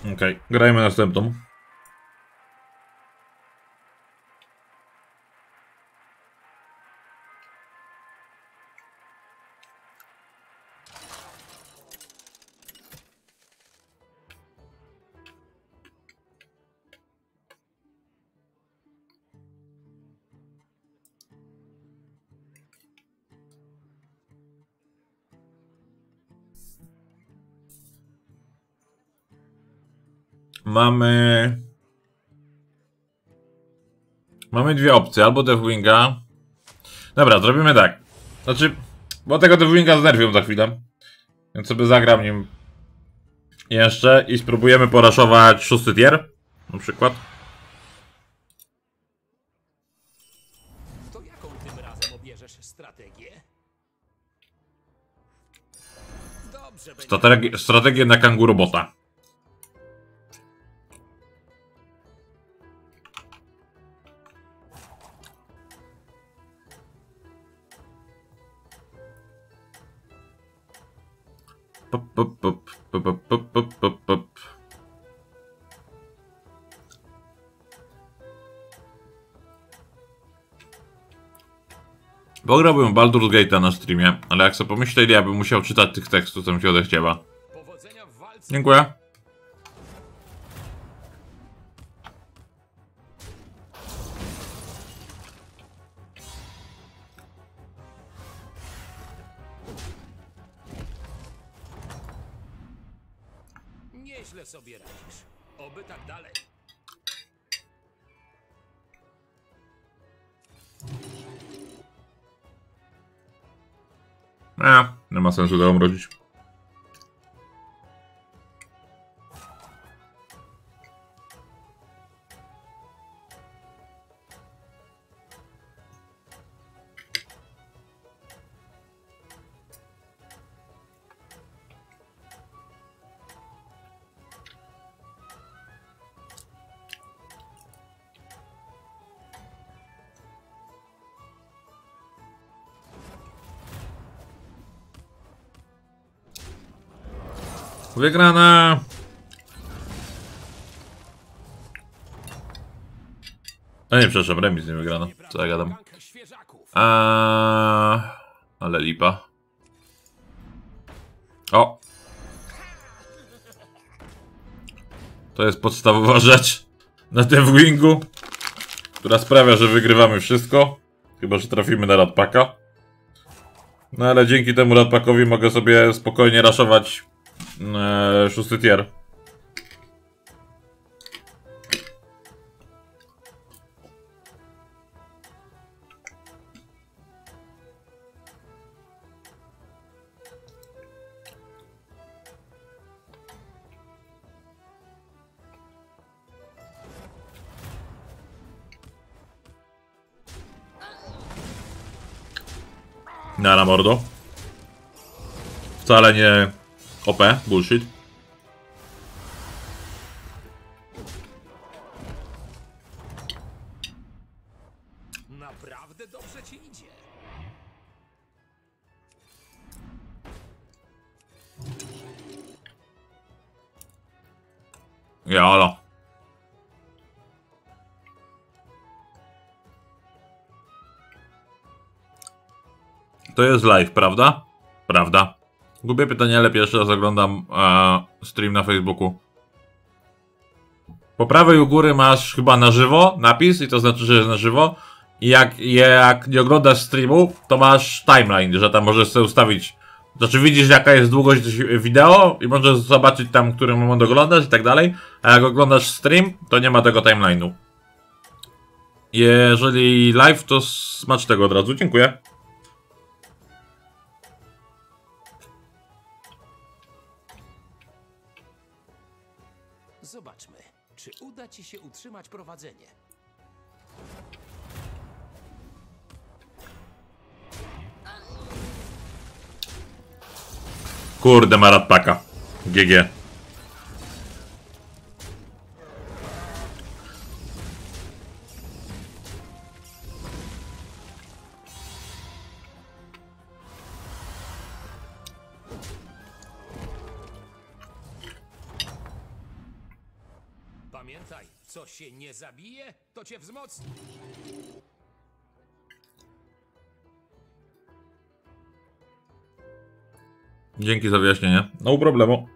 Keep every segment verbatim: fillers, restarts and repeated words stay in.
Okej, okay. Grajmy następną. Mamy... Mamy dwie opcje, albo Deathwinga. Dobra, zrobimy tak. Znaczy, bo tego Deathwinga znerwią za chwilę. Więc sobie zagram nim jeszcze i spróbujemy poraszować szósty tier. Na przykład. To jaką tym razem obierzesz strategię? Dobrze, Strategię, strategię na kangurobota. Pop, pop, pop, pop, pop, pop, pop, pop. Pograłbym Baldur's Gate'a na streamie, ale jak sobie pomyślę, ile ja bym musiał czytać tych tekstów, to mi się odechciewa. Dziękuję. Nieźle sobie radzisz. Oby tak dalej. Nie, nie ma sensu tego mrozić. Wygrana! A nie, przepraszam, remis nie wygrana. Co ja gadam? Eee, ale lipa. O! To jest podstawowa rzecz na Deathwingu, która sprawia, że wygrywamy wszystko. Chyba że trafimy na Ratpaka. No ale dzięki temu Ratpakowi mogę sobie spokojnie raszować Eee, szósty tier. Nara mordo. Wcale nie O P, bullshit. Naprawdę dobrze ci idzie. Jalo. To jest live, prawda? Prawda. Gubię pytanie, ale pierwszy raz oglądam e, stream na Facebooku. Po prawej u góry masz chyba na żywo napis i to znaczy, że jest na żywo. I jak, jak nie oglądasz streamu, to masz timeline, że tam możesz sobie ustawić. Znaczy widzisz jaka jest długość wideo i możesz zobaczyć tam, który moment oglądasz i tak dalej. A jak oglądasz stream, to nie ma tego timeline'u. Jeżeli live, to smacz tego od razu. Dziękuję. Zobaczmy, czy uda ci się utrzymać prowadzenie. Kurde, ma Ratpaka. G G. Pamiętaj, co się nie zabije, to cię wzmocni. Dzięki za wyjaśnienie. No problemu.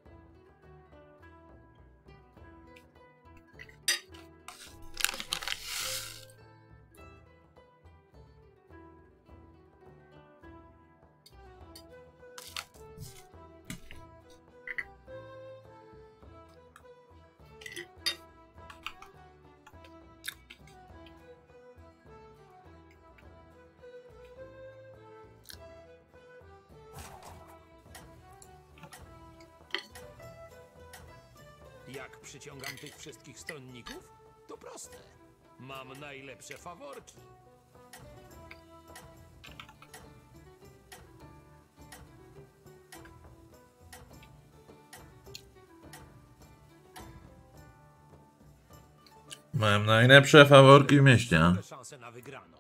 Jak przyciągam tych wszystkich stronników? To proste. Mam najlepsze faworki. Mam najlepsze faworki w mieście. Duże szanse na wygraną.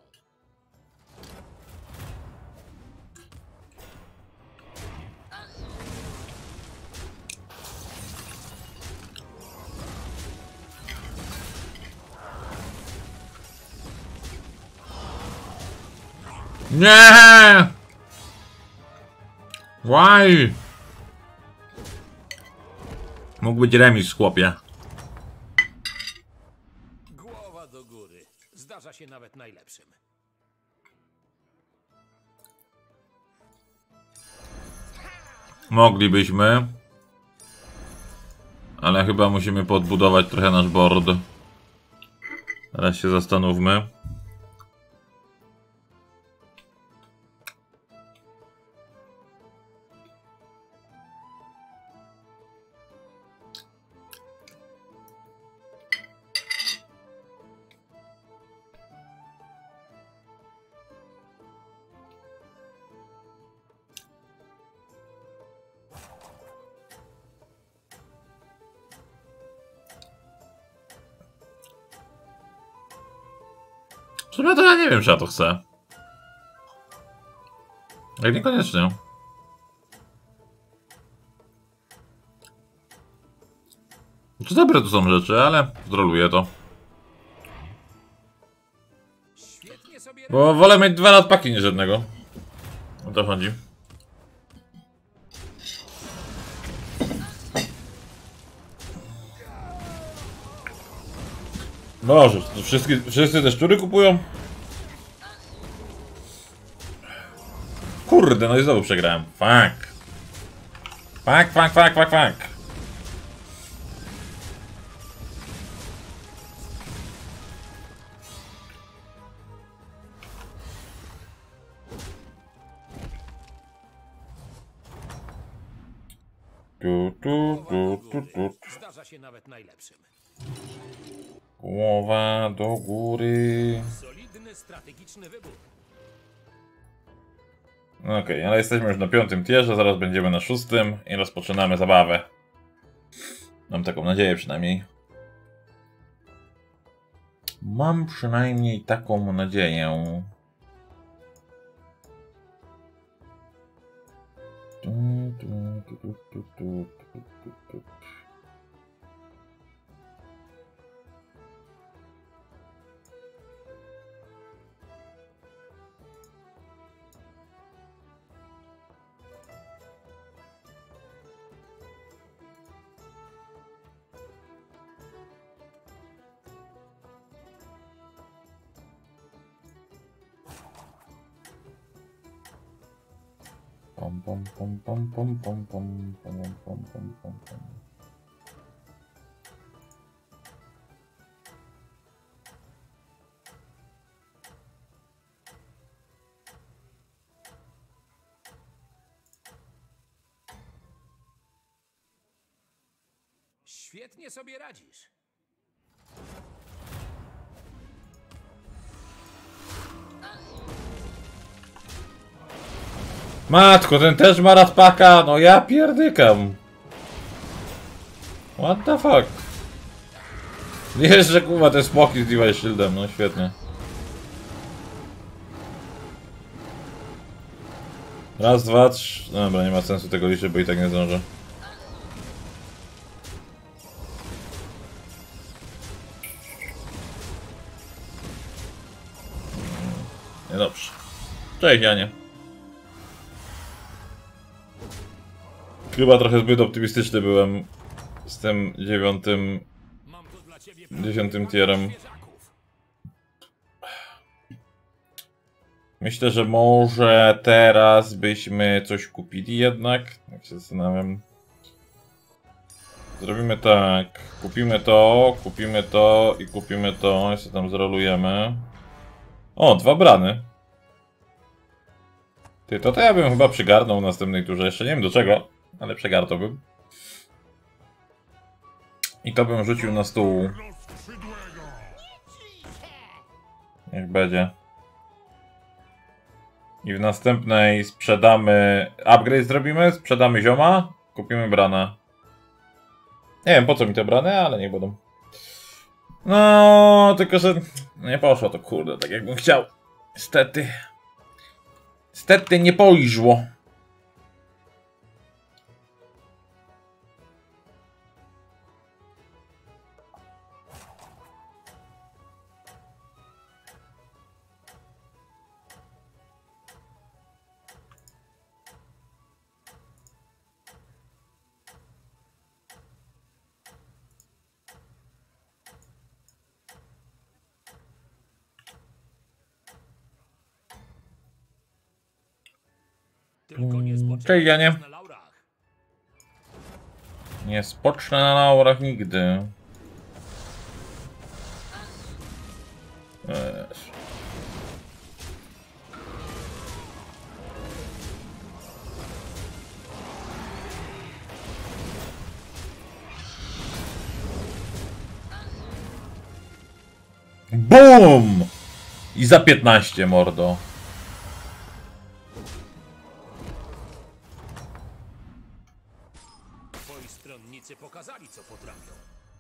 Nie! Why? Mógł być remis, chłopie. Głowa do góry. Zdarza się nawet najlepszym. Moglibyśmy. Ale chyba musimy podbudować trochę nasz board. Teraz się zastanówmy. W sumie to ja nie wiem, czy ja to chcę. Jak niekoniecznie. Czy dobre to są rzeczy, ale zdroluję to. Świetnie sobie Bo wolę mieć dwa latpaki niż żadnego. O to chodzi. Boże, to wszyscy, wszyscy te szczury kupują? Kurde, no i znowu przegrałem. Fuck. Fuck, fuck, fuck, fuck, fuck. Tu, tu, tu, tu, tu. Zdarza się nawet najlepszym. Głowa do góry. Solidny, strategiczny wybór. Okej, okay, ale jesteśmy już na piątym tierze, zaraz będziemy na szóstym i rozpoczynamy zabawę. Mam taką nadzieję przynajmniej. Mam przynajmniej taką nadzieję. Tu, tu, tu, tu, tu, tu, tu, tu, tu. Pom pom pom pom pom pom pom pom pom pom pom pom. Świetnie sobie radzisz. Matko, ten też ma ratpaka, no ja pierdykam. What the fuck? Jeszcze kurwa te smoki z Device Shieldem, no świetnie. Raz, dwa, trzy... Dobra, nie ma sensu tego liczyć, bo i tak nie zdążę. Dobrze. Cześć, Janie. Chyba trochę zbyt optymistyczny byłem z tym dziewiątym, dziesiątym tierem. Myślę, że może teraz byśmy coś kupili jednak. Jak się zastanawiam. Zrobimy tak. Kupimy to, kupimy to i kupimy to. Jeszcze tam zrolujemy. O, dwa brany. Ty, to to ja bym chyba przygarnął w następnej turze. Jeszcze nie wiem do czego, ale przygarnąłbym. I to bym rzucił na stół. Niech będzie. I w następnej sprzedamy... Upgrade zrobimy, sprzedamy zioma, kupimy brana. Nie wiem po co mi te brany, ale nie będą. No, tylko że nie poszło to, kurde, tak jakbym chciał. Niestety. Niestety nie poszło. Tylko nie spoczywaj Cześć, Janie. na laurach. Nie spocznę na laurach nigdy. Eee. BUM! I za piętnaście, mordo. Twoi stronnicy pokazali, co potrafią.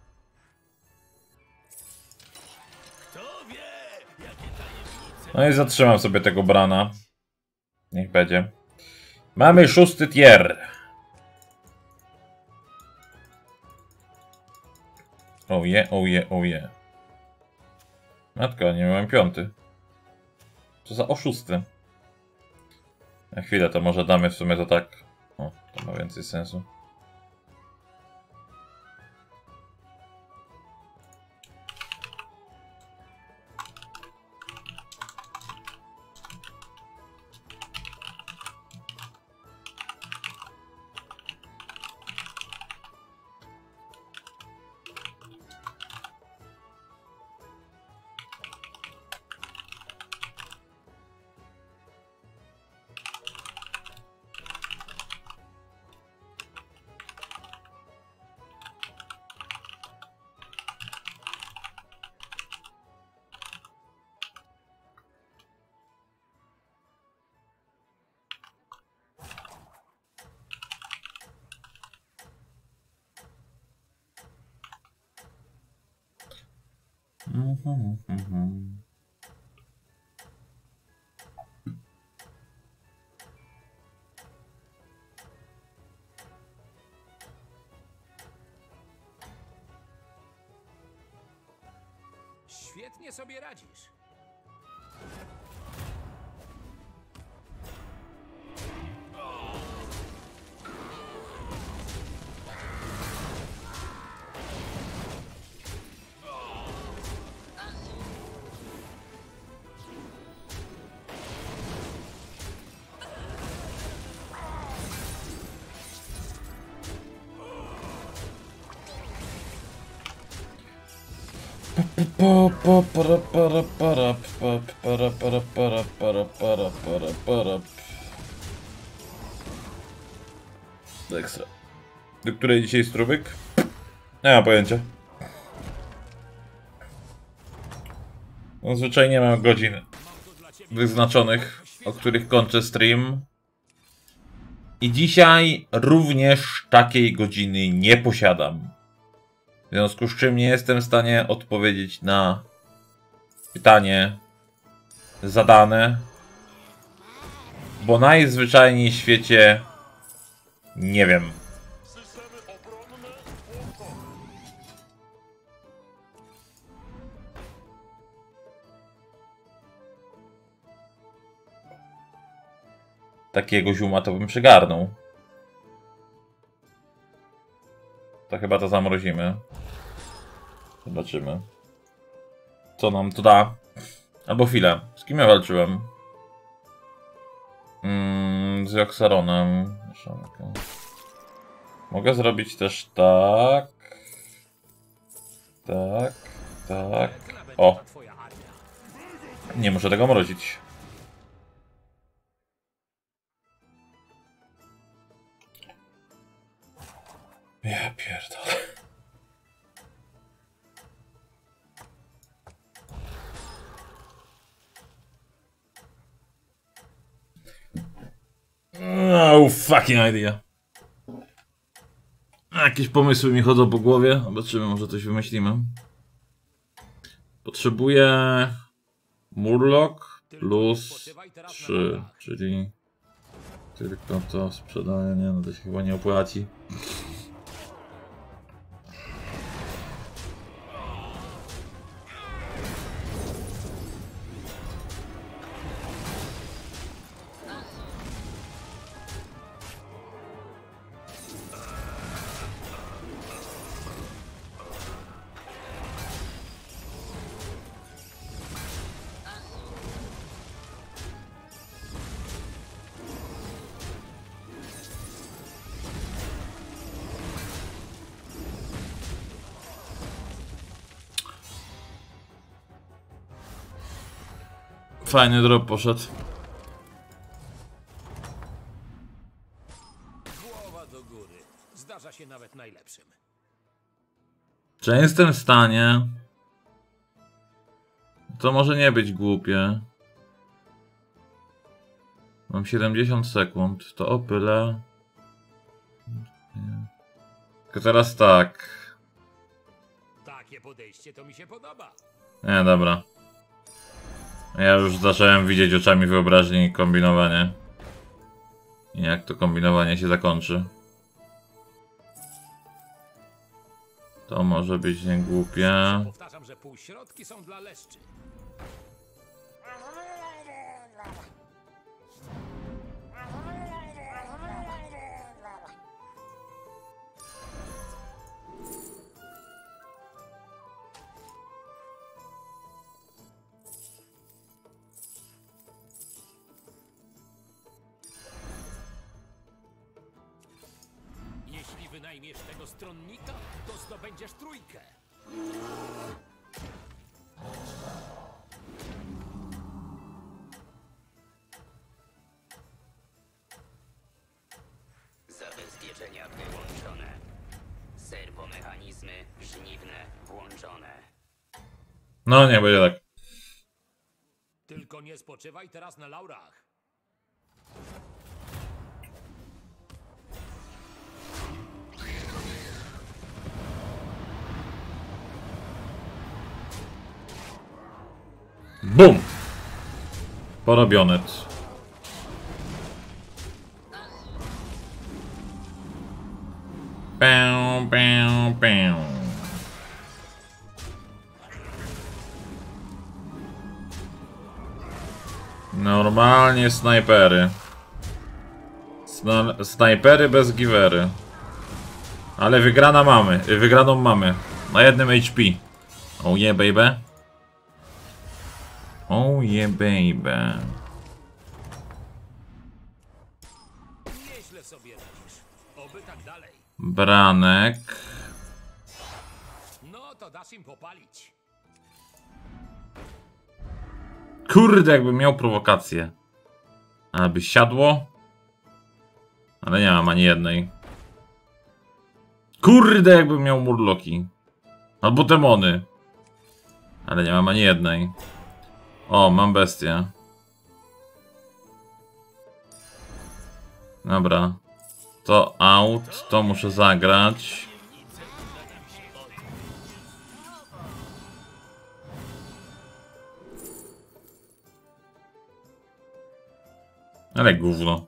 Kto wie, jakie tajemnice... No i zatrzymam sobie tego brana. Niech będzie. Mamy szósty tier. Oje, oje, oje. Matka, nie miałem piąty. Co za oszusty. Na chwilę, to może damy w sumie to tak. O, to ma więcej sensu. Mhm, mhm. Świetnie sobie radzisz. Pa, pa, para, para, para, pa, para, para, para, para, para, para, para. Ekstra. Do której dzisiaj strubek? Nie mam pojęcia. No, zwyczajnie mam godzin wyznaczonych, o których kończę stream. I dzisiaj również takiej godziny nie posiadam. W związku z czym nie jestem w stanie odpowiedzieć na pytanie zadane, bo najzwyczajniej w świecie nie wiem. takiego ziuma to bym przygarnął. To chyba to zamrozimy. Zobaczymy. Co nam to da? Albo chwilę. Z kim ja walczyłem? Mm, z Joksaronem. Mogę zrobić też tak. Tak. Tak. O. Nie muszę tego mrozić. Ja pierdolę. No fucking idea. Jakieś pomysły mi chodzą po głowie. Zobaczymy, może coś wymyślimy. Potrzebuję Murloc plus trzy, czyli tylko to sprzedaję, nie no to się chyba nie opłaci. Fajny drop poszedł. Głowa do góry. Zdarza się nawet najlepszym. Czy ja jestem w stanie? To może nie być głupie. Mam siedemdziesiąt sekund. To opylę. Tylko teraz tak. Takie podejście to mi się podoba. Nie, dobra. Ja już zacząłem widzieć oczami wyobraźni kombinowanie. I jak to kombinowanie się zakończy. To może być niegłupie. Powtarzam, że półśrodki są dla leszczy. Jeśli wynajmiesz tego stronnika, to zdobędziesz trójkę. Zabezpieczenia wyłączone. Serwomechanizmy żniwne włączone. No nie będzie tak. Tylko nie spoczywaj teraz na laurach. Bum! Porobione. Pę, pę, pę. Normalnie snajpery. Sna snajpery bez givery. Ale wygrana mamy. Wygraną mamy. Na jednym H P. Oh yeah baby. Oh yeah baby. Nieźle sobie radzisz. Oby tak dalej. Branek. No to dasz im popalić. Kurde, jakbym miał prowokację. Ale by siadło. Ale nie mam ani jednej. Kurde, jakbym miał murloki. Albo demony. Ale nie mam ani jednej. O, mam bestię. Dobra. To out, to muszę zagrać. Ale gówno.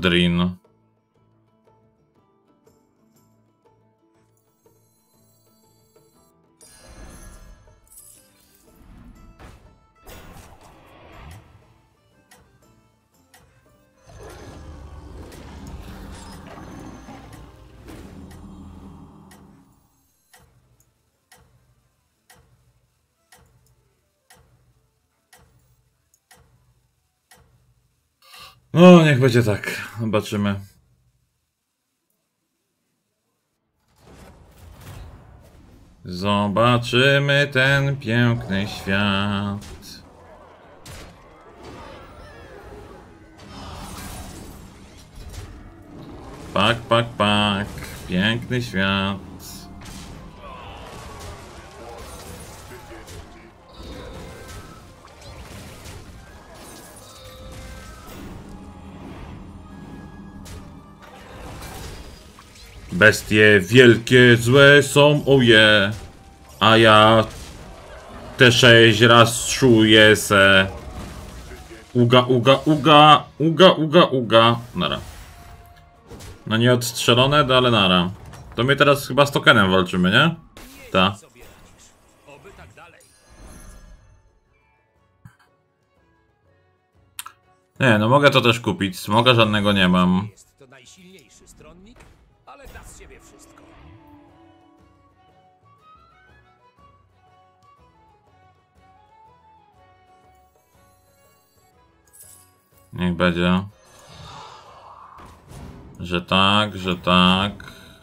Goldrin. No, niech będzie tak. Zobaczymy. Zobaczymy ten piękny świat. Pak, pak, pak. Piękny świat. Bestie wielkie, złe są, oje. A ja te sześć raz czuję se. Uga, uga, uga, uga, uga, uga. Nara. No nie odstrzelone, no ale nara. To my teraz chyba z tokenem walczymy, nie? Ta. Oby tak dalej. Nie, no mogę to też kupić. Smoka żadnego nie mam. Jest to najsilniejszy stronnik, ale da z siebie wszystko. Niech będzie. Że tak, że tak.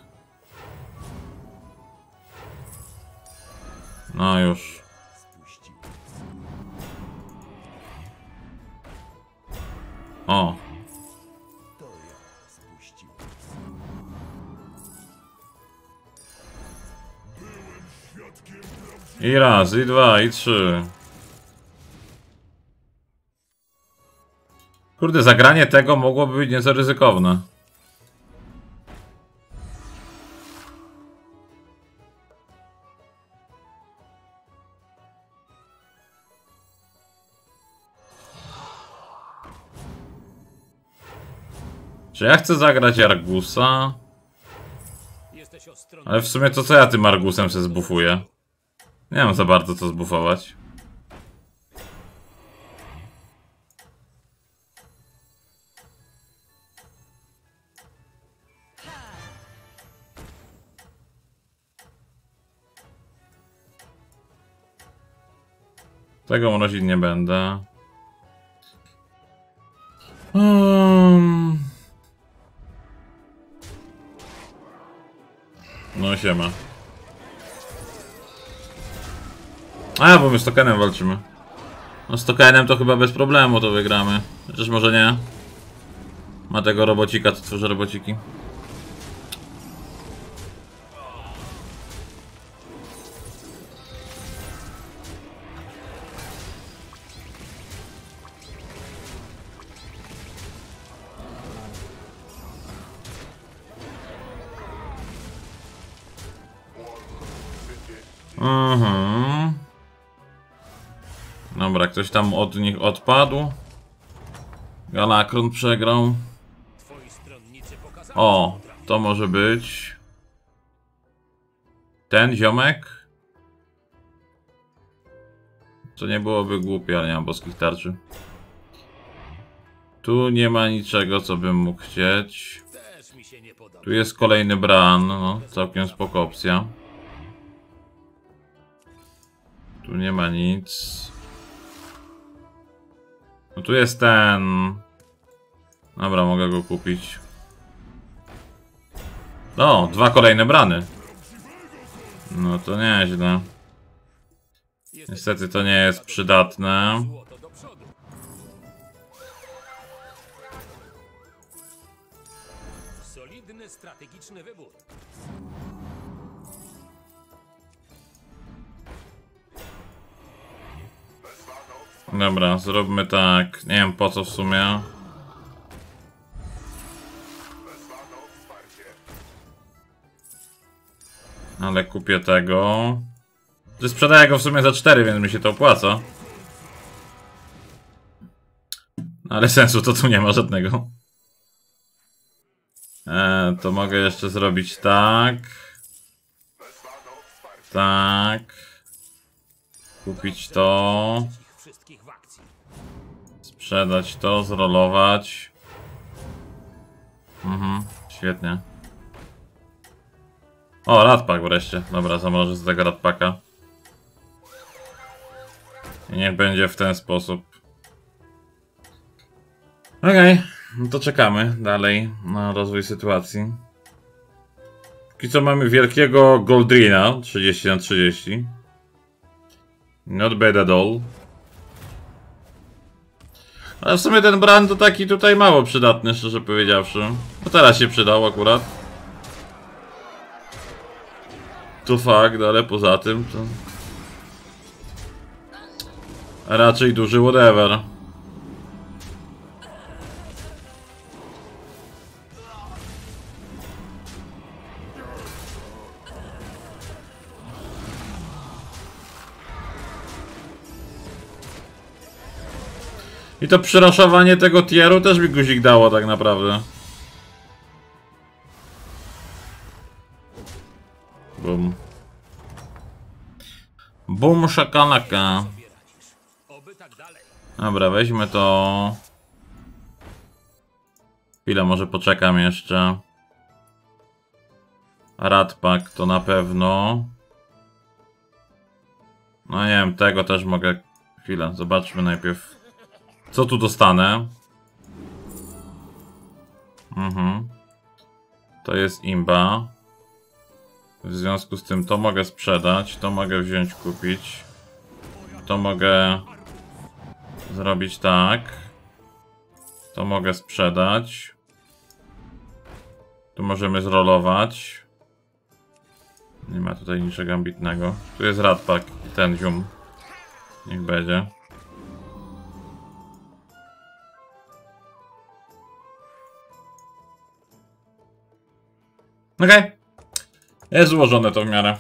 No już. O. I raz, i dwa, i trzy. Kurde, zagranie tego mogłoby być nieco ryzykowne. Czy ja chcę zagrać Argusa? Jesteś ostronny. Ale w sumie to co ja tym Argusem się zbufuję? Nie mam za bardzo co zbufować. Tego mrozić nie będę. Um... No siema. A, bo my z tokenem walczymy. No z tokenem to chyba bez problemu to wygramy. Chociaż może nie. Ma tego robocika, co tworzy robociki. Mhm. Dobra, ktoś tam od nich odpadł. Galakron przegrał. Twoi stronnicy pokazali, O, co potrafią. to może być ten ziomek. To nie byłoby głupie, ale nie mam boskich tarczy. Tu nie ma niczego, co bym mógł chcieć. Też mi się nie podoba. Tu jest kolejny Bran, no, całkiem spoko opcja. Tu nie ma nic. No tu jest ten. Dobra, mogę go kupić. O, dwa kolejne Brany. No to nieźle. Jesteś Niestety to nie jest przydatne. złoto do przodu. Solidny, strategiczny wybór. Dobra, zróbmy tak. Nie wiem po co w sumie. Ale kupię tego. Że sprzedaję go w sumie za cztery, więc mi się to opłaca. Ale sensu to tu nie ma żadnego. E, to mogę jeszcze zrobić tak. Tak. Kupić to. Ich wszystkich w akcji. Sprzedać to, zrolować. Mhm, świetnie. O, Ratpak wreszcie. Dobra, zamrożę z tego Ratpaka. I niech będzie w ten sposób. Okej. Okay. No to czekamy dalej na rozwój sytuacji. Póki co mamy wielkiego Goldrina trzydzieści na trzydzieści. Not bad at all. Ale w sumie ten brand to taki tutaj mało przydatny, szczerze powiedziawszy. No teraz się przydał akurat. To fakt, ale poza tym to... raczej duży whatever. I to przeraszowanie tego tieru też mi guzik dało tak naprawdę. Bum. Bum szakalaka. Dobra, weźmy to. Chwilę, może poczekam jeszcze. Radpak to na pewno. No nie wiem, tego też mogę. Chwilę, zobaczmy najpierw. Co tu dostanę? Mhm. To jest imba. W związku z tym to mogę sprzedać, to mogę wziąć, kupić. To mogę zrobić tak. To mogę sprzedać. Tu możemy zrolować. Nie ma tutaj niczego ambitnego. Tu jest radpak i ten zium. Niech będzie. Okej. Okay. Jest złożone to w miarę.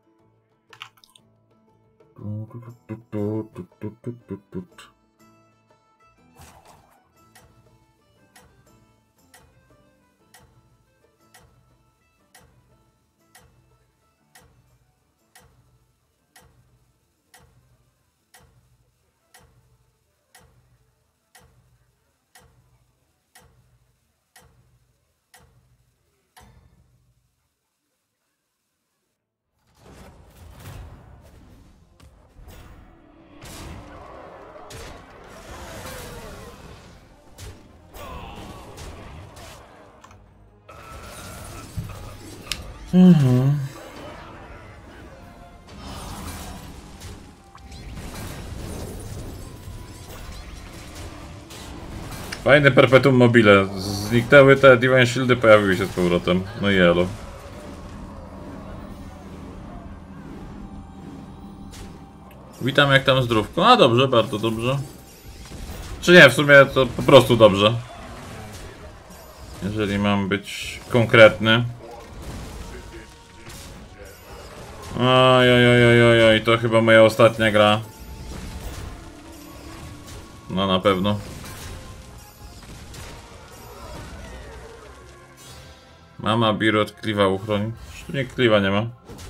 Mhm. Fajne perpetuum mobile. Zniknęły te Divine Shieldy, pojawiły się z powrotem. No i elo. Witam, jak tam zdrówko? A dobrze, bardzo dobrze. Czy nie, w sumie to po prostu dobrze. Jeżeli mam być konkretny. Oj, oj, oj, oj, oj, to chyba moja ostatnia gra. No na pewno. Mama Birot Kliwa uchroń. Tu nie Kliwa nie ma.